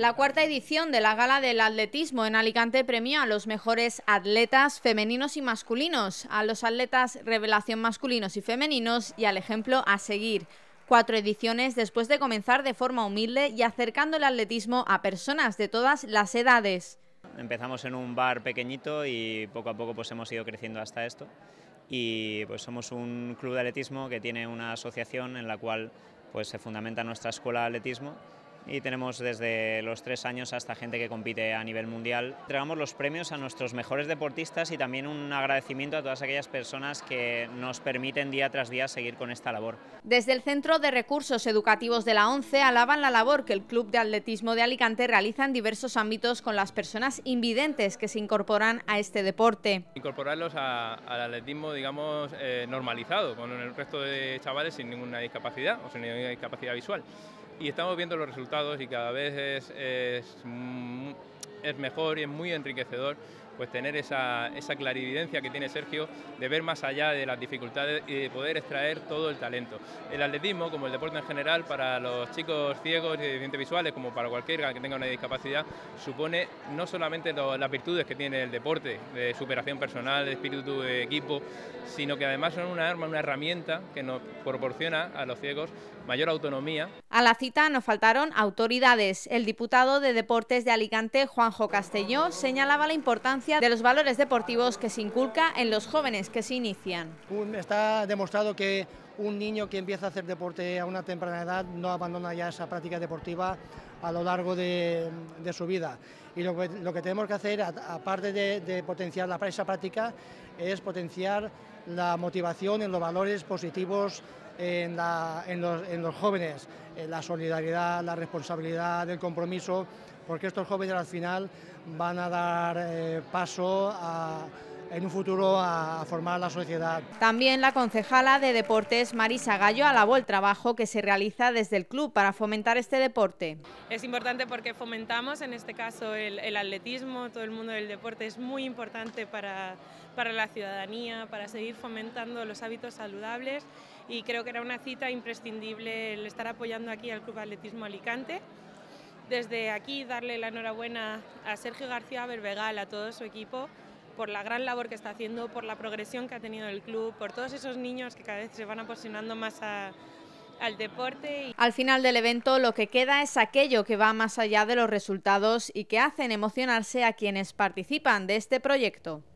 La cuarta edición de la Gala del Atletismo en Alicante premió a los mejores atletas femeninos y masculinos, a los atletas revelación masculinos y femeninos y al ejemplo a seguir. 4 ediciones después de comenzar de forma humilde y acercando el atletismo a personas de todas las edades. Empezamos en un bar pequeñito y poco a poco pues hemos ido creciendo hasta esto y pues somos un club de atletismo que tiene una asociación en la cual pues se fundamenta nuestra escuela de atletismo y tenemos desde los 3 años hasta gente que compite a nivel mundial. Entregamos los premios a nuestros mejores deportistas y también un agradecimiento a todas aquellas personas que nos permiten día tras día seguir con esta labor. Desde el Centro de Recursos Educativos de la ONCE alaban la labor que el Club de Atletismo de Alicante realiza en diversos ámbitos con las personas invidentes que se incorporan a este deporte. Incorporarlos al atletismo, digamos, normalizado, con el resto de chavales sin ninguna discapacidad o sin ninguna discapacidad visual. Y estamos viendo los resultados y cada vez es mejor y es muy enriquecedor pues tener esa clarividencia que tiene Sergio de ver más allá de las dificultades y de poder extraer todo el talento. El atletismo, como el deporte en general, para los chicos ciegos y deficientes visuales, como para cualquiera que tenga una discapacidad, supone no solamente las virtudes que tiene el deporte, de superación personal, de espíritu de equipo, sino que además son una arma, una herramienta que nos proporciona a los ciegos mayor autonomía. A la cita no faltaron autoridades. El diputado de Deportes de Alicante, Juanjo Castelló, señalaba la importancia de los valores deportivos que se inculca en los jóvenes que se inician. Está demostrado que un niño que empieza a hacer deporte a una temprana edad no abandona ya esa práctica deportiva a lo largo de su vida. Y lo que tenemos que hacer, aparte de potenciar esa práctica, es potenciar la motivación en los valores positivos en los jóvenes, la solidaridad, la responsabilidad, el compromiso, porque estos jóvenes al final van a dar paso en un futuro a formar la sociedad. También la concejala de Deportes, Marisa Gallo, alabó el trabajo que se realiza desde el club para fomentar este deporte. Es importante porque fomentamos, en este caso, el atletismo, todo el mundo del deporte es muy importante para la ciudadanía, para seguir fomentando los hábitos saludables y creo que era una cita imprescindible el estar apoyando aquí al Club Atletismo Alicante. Desde aquí darle la enhorabuena a Sergio García Berbegal, a todo su equipo, por la gran labor que está haciendo, por la progresión que ha tenido el club, por todos esos niños que cada vez se van apasionando más al deporte. Al final del evento lo que queda es aquello que va más allá de los resultados y que hacen emocionarse a quienes participan de este proyecto.